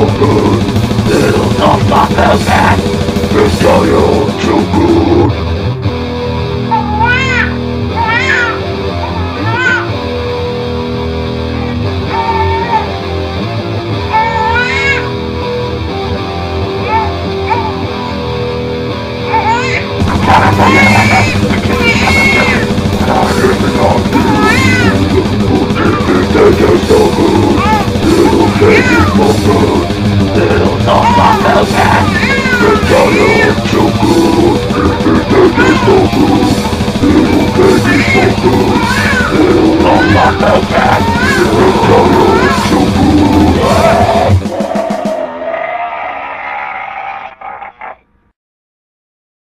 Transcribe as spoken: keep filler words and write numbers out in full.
good. Little soft-spot the style too good. Little soft-spot the style too good. Little baby smokers, little soft-spot the style too good.